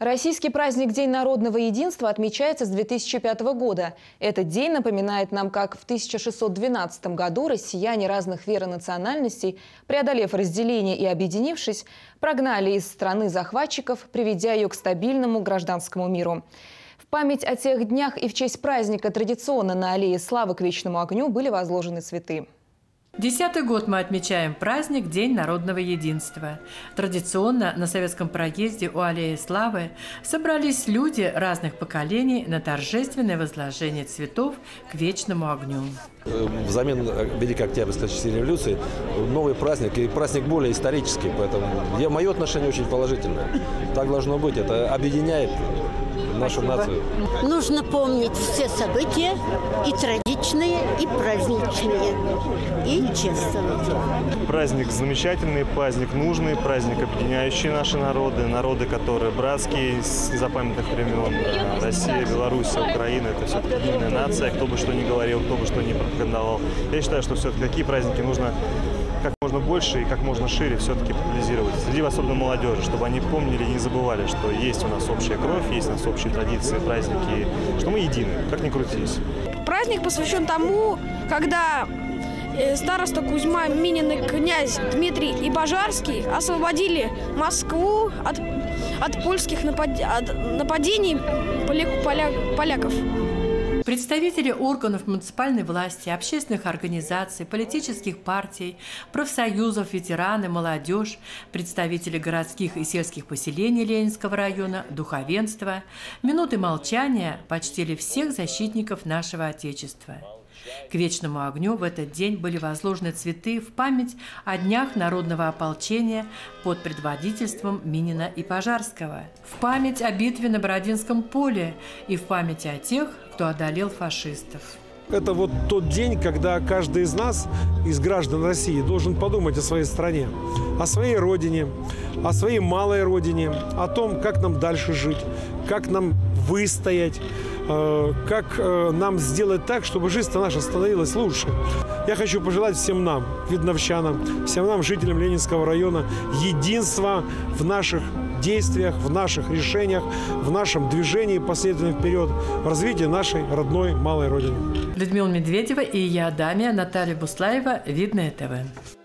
Российский праздник День народного единства отмечается с 2005 года. Этот день напоминает нам, как в 1612 году россияне разных вер и национальностей, преодолев разделение и объединившись, прогнали из страны захватчиков, приведя ее к стабильному гражданскому миру. В память о тех днях и в честь праздника традиционно на аллее Славы к Вечному огню были возложены цветы. 10-й год мы отмечаем праздник День народного единства. Традиционно на Советском проезде у аллеи Славы собрались люди разных поколений на торжественное возложение цветов к вечному огню. Взамен Великой Октябрьской революции новый праздник, и праздник более исторический, поэтому мое отношение очень положительное. Так должно быть, это объединяет нашу нацию. Нужно помнить все события, и трагичные, и праздничные, и чествовать. Праздник замечательный, праздник нужный, праздник, объединяющий наши народы, народы, которые братские с незапамятных времен. Россия, Беларусь, Украина – это все-таки единая нация, кто бы что ни говорил, кто бы что ни пропагандовал. Я считаю, что все-таки такие праздники нужно как можно больше и как можно шире все-таки популяризировать. Среди особенно молодежи, чтобы они помнили и не забывали, что есть у нас общая кровь, есть у нас общие традиции, праздники, что мы едины, как ни крутись. Праздник посвящен тому, когда староста Кузьма, Минин и князь Дмитрий и Пожарский освободили Москву от польских нападений поляков. Представители органов муниципальной власти, общественных организаций, политических партий, профсоюзов, ветераны, молодежь, представители городских и сельских поселений Ленинского района, духовенство минуты молчания почтили всех защитников нашего Отечества. К вечному огню в этот день были возложены цветы в память о днях народного ополчения под предводительством Минина и Пожарского, в память о битве на Бородинском поле и в память о тех, кто одолел фашистов. Это вот тот день, когда каждый из нас, из граждан России, должен подумать о своей стране, о своей родине, о своей малой родине, о том, как нам дальше жить, как нам выстоять, как нам сделать так, чтобы жизнь наша становилась лучше. Я хочу пожелать всем нам, видновчанам, всем нам, жителям Ленинского района, единства в наших действиях, в наших решениях, в нашем движении последовательно вперед, в развитии нашей родной малой родины. Людмила Медведева и я, Дамия, Наталья Буслаева, Видное ТВ.